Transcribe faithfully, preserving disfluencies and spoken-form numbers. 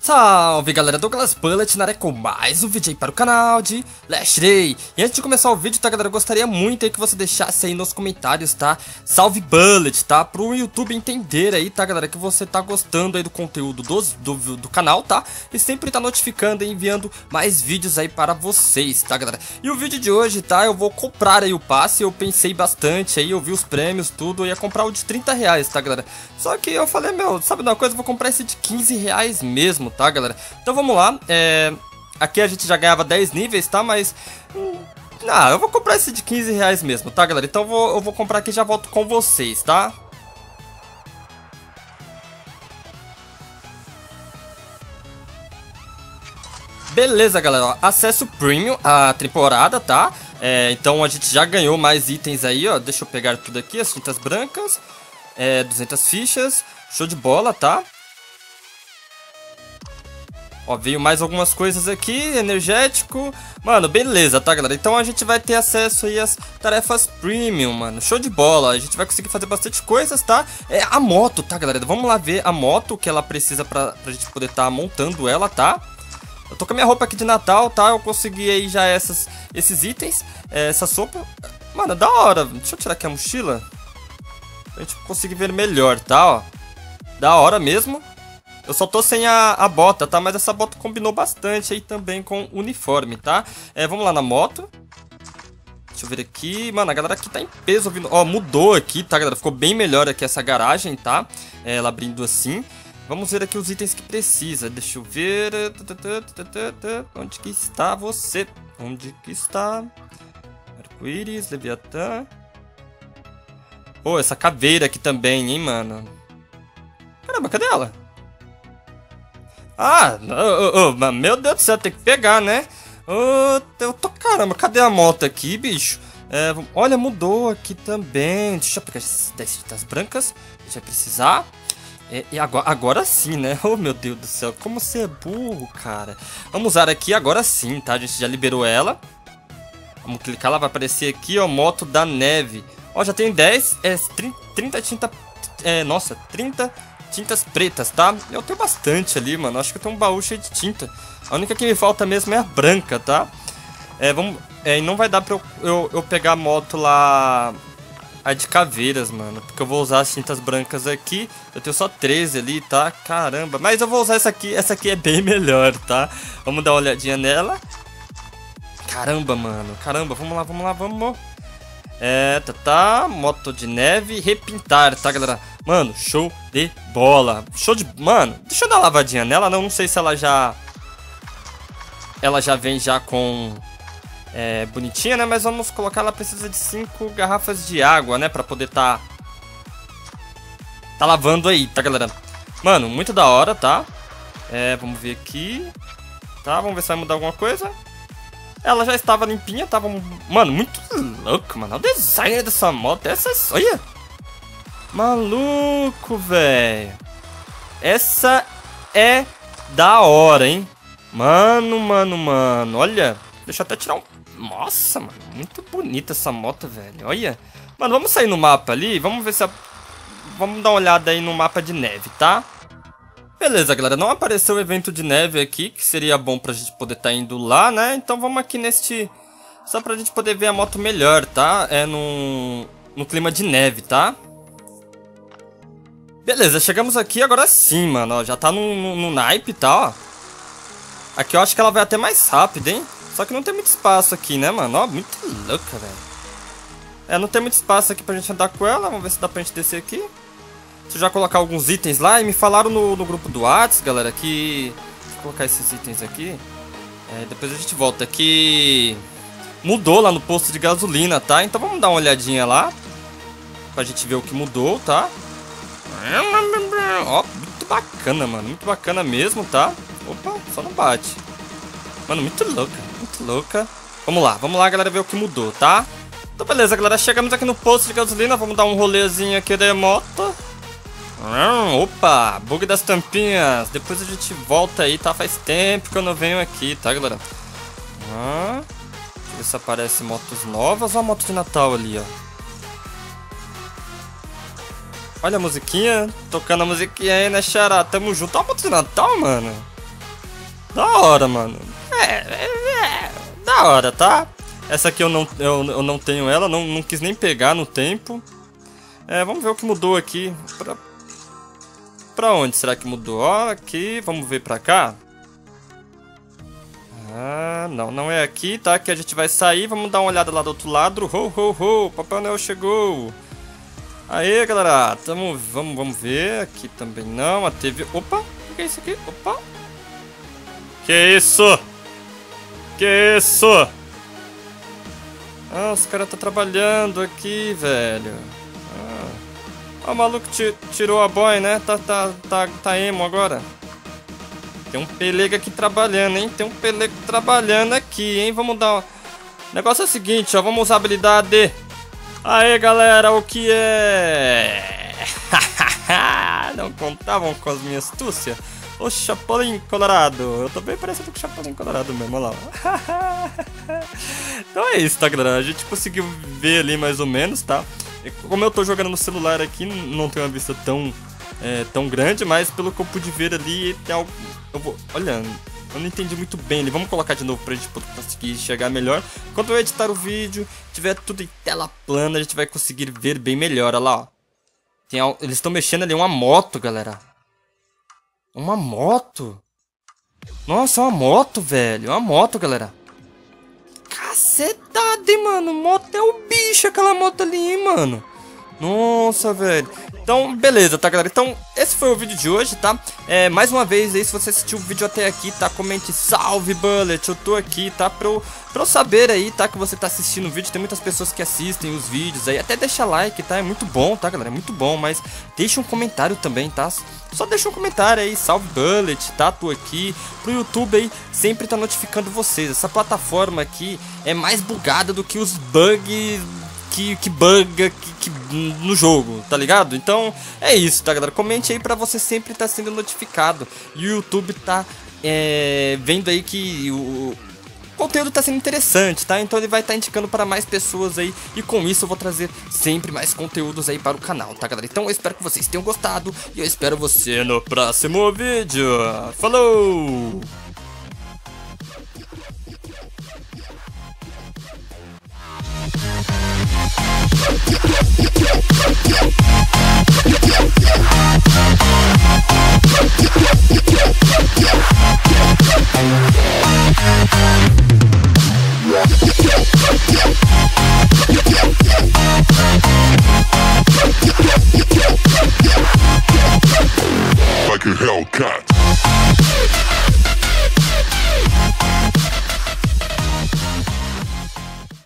Salve galera, Douglas Bullet na área com mais um vídeo aí para o canal de Last Day. E antes de começar o vídeo, tá galera, eu gostaria muito aí que você deixasse aí nos comentários, tá? Salve Bullet, tá? Pro YouTube entender aí, tá galera, que você tá gostando aí do conteúdo dos, do, do canal, tá? E sempre tá notificando e enviando mais vídeos aí para vocês, tá galera? E o vídeo de hoje, tá? Eu vou comprar aí o passe, eu pensei bastante aí, eu vi os prêmios, tudo, eu ia comprar o de trinta reais, tá galera? Só que eu falei, meu, sabe de uma coisa, eu vou comprar esse de quinze reais mesmo, tá galera? Então vamos lá, é... aqui a gente já ganhava dez níveis, tá? Mas... Hum, não, eu vou comprar esse de quinze reais mesmo, tá galera? Então eu vou, eu vou comprar aqui e já volto com vocês, tá? Beleza galera, ó, acesso premium à temporada, tá? É, então a gente já ganhou mais itens aí, ó. Deixa eu pegar tudo aqui, as tintas brancas, é, duzentas fichas, show de bola, tá? Ó, veio mais algumas coisas aqui, energético. Mano, beleza, tá, galera? Então a gente vai ter acesso aí às tarefas premium, mano. Show de bola. A gente vai conseguir fazer bastante coisas, tá? É a moto, tá, galera? Vamos lá ver a moto que ela precisa pra, pra gente poder estar tá montando ela, tá? Eu tô com a minha roupa aqui de Natal, tá? Eu consegui aí já essas, esses itens. É, essa sopa. Mano, da hora. Deixa eu tirar aqui a mochila. Pra gente conseguir ver melhor, tá? Ó. Da hora mesmo. Eu só tô sem a, a bota, tá? Mas essa bota combinou bastante aí também com o uniforme, tá? É, vamos lá na moto. Deixa eu ver aqui. Mano, a galera aqui tá em peso ouvindo. Ó, mudou aqui, tá, galera? Ficou bem melhor aqui essa garagem, tá? É, ela abrindo assim. Vamos ver aqui os itens que precisa. Deixa eu ver. Onde que está você? Onde que está? Arco-íris, Leviatã. Pô, essa caveira aqui também, hein, mano? Caramba, cadê ela? Ah, oh, oh, oh, meu Deus do céu, tem que pegar, né? Oh, eu tô, caramba, cadê a moto aqui, bicho? É, olha, mudou aqui também. Deixa eu pegar essas dez tintas brancas. A gente vai precisar. É, e agora, agora sim, né? Oh, meu Deus do céu, como você é burro, cara. Vamos usar aqui agora sim, tá? A gente já liberou ela. Vamos clicar, ela vai aparecer aqui, ó, moto da neve. Ó, já tem dez, é, trinta tinta... É, nossa, trinta... tintas pretas, tá? Eu tenho bastante ali, mano. Acho que eu tenho um baú cheio de tinta. A única que me falta mesmo é a branca, tá? É, vamos... É, e não vai dar pra eu, eu, eu pegar a moto lá... A de caveiras, mano. Porque eu vou usar as tintas brancas aqui. Eu tenho só treze ali, tá? Caramba. Mas eu vou usar essa aqui. Essa aqui é bem melhor, tá? Vamos dar uma olhadinha nela. Caramba, mano. Caramba, vamos lá, vamos lá, vamos... É, tá, tá, moto de neve, repintar, tá, galera? Mano, show de bola. Show de... Mano, deixa eu dar uma lavadinha nela, não, não sei se ela já... Ela já vem já com... É, bonitinha, né? Mas vamos colocar, ela precisa de cinco garrafas de água, né? Pra poder tá... Tá lavando aí, tá, galera? Mano, muito da hora, tá? É, vamos ver aqui. Tá, vamos ver se vai mudar alguma coisa. Ela já estava limpinha, tava... Mano, muito louco, mano. O design dessa moto, essa... Olha! Maluco, velho. Essa é da hora, hein? Mano, mano, mano. Olha. Deixa eu até tirar um... Nossa, mano. Muito bonita essa moto, velho. Olha. Mano, vamos sair no mapa ali. Vamos ver se a... Vamos dar uma olhada aí no mapa de neve, tá? Beleza, galera, não apareceu o evento de neve aqui, que seria bom pra gente poder estar tá indo lá, né? Então vamos aqui neste... Só pra gente poder ver a moto melhor, tá? É no, no clima de neve, tá? Beleza, chegamos aqui agora sim, mano, ó, já tá no, no, no naipe, tá, ó. Aqui eu acho que ela vai até mais rápido, hein? Só que não tem muito espaço aqui, né, mano? Ó, muito louca, velho. É, não tem muito espaço aqui pra gente andar com ela, vamos ver se dá pra gente descer aqui. Deixa eu já colocar alguns itens lá. E me falaram no, no grupo do WhatsApp, galera, que... Deixa eu colocar esses itens aqui. É, depois a gente volta. Que... Mudou lá no posto de gasolina, tá? Então vamos dar uma olhadinha lá. Pra gente ver o que mudou, tá? Ó, muito bacana, mano. Muito bacana mesmo, tá? Opa, só não bate. Mano, muito louca. Muito louca. Vamos lá, vamos lá, galera, ver o que mudou, tá? Então beleza, galera. Chegamos aqui no posto de gasolina. Vamos dar um rolezinho aqui de moto. Hum, opa, bug das tampinhas. Depois a gente volta aí, tá? Faz tempo que eu não venho aqui, tá, galera? Hum, deixa eu ver se aparece motos novas. Olha a moto de Natal ali, ó. Olha a musiquinha. Tocando a musiquinha aí, né, xará? Tamo junto. Olha a moto de Natal, mano. Da hora, mano. É, é, é, da hora, tá? Essa aqui eu não, eu, eu não tenho ela, não, não quis nem pegar no tempo. É, vamos ver o que mudou aqui. Pra, pra onde será que mudou? Ó, aqui, vamos ver pra cá. Ah, não, não é aqui, tá? Que a gente vai sair, vamos dar uma olhada lá do outro lado. Ho, ho, ho, Papai Noel chegou. Aê, galera, tamo, vamos, vamos ver. Aqui também não, a T V... Opa, o que é isso aqui? Opa. Que isso? Que isso? Ah, os caras tá trabalhando aqui, velho. Ah, ah o maluco tirou a boy, né? Tá, tá, tá, tá emo agora. Tem um pelego aqui trabalhando, hein? Tem um pelego trabalhando aqui, hein? Vamos dar... O negócio é o seguinte, ó. Vamos usar a habilidade. Aê, galera, o que é? Não contavam com as minhas astúcias? O Chapolin Colorado. Eu tô bem parecido com o Chapolin Colorado mesmo, olha lá. Então é isso, tá, galera? A gente conseguiu ver ali mais ou menos, tá? Como eu tô jogando no celular aqui, não tem uma vista tão, é, tão grande, mas pelo que eu pude ver ali, tem algo... Eu vou... Olha, eu não entendi muito bem ali. Vamos colocar de novo pra gente conseguir enxergar melhor. Quando eu editar o vídeo, tiver tudo em tela plana, a gente vai conseguir ver bem melhor, olha lá, ó. Tem al... Eles estão mexendo ali, uma moto, galera. Uma moto? Nossa, uma moto, velho. Uma moto, galera. Cacetada, hein, mano. Moto é o bicho, aquela moto ali, hein, mano. Nossa, velho. Então, beleza, tá, galera? Então, esse foi o vídeo de hoje, tá? É, mais uma vez aí, se você assistiu o vídeo até aqui, tá? Comente salve, Bullet. Eu tô aqui, tá? Pra eu, pra eu saber aí, tá? Que você tá assistindo o vídeo. Tem muitas pessoas que assistem os vídeos aí. Até deixa like, tá? É muito bom, tá, galera? É muito bom, mas deixa um comentário também, tá? Só deixa um comentário aí, salve, Bullet, tá? Tô aqui. Pro YouTube aí, sempre tá notificando vocês. Essa plataforma aqui é mais bugada do que os bugs... Que, que buga que, que, no jogo, tá ligado? Então é isso, tá, galera? Comente aí pra você sempre estar tá sendo notificado. E o YouTube tá é, vendo aí que o conteúdo tá sendo interessante, tá? Então ele vai estar tá indicando para mais pessoas aí. E com isso eu vou trazer sempre mais conteúdos aí para o canal, tá, galera? Então eu espero que vocês tenham gostado. E eu espero você no próximo vídeo. Falou! Yeah.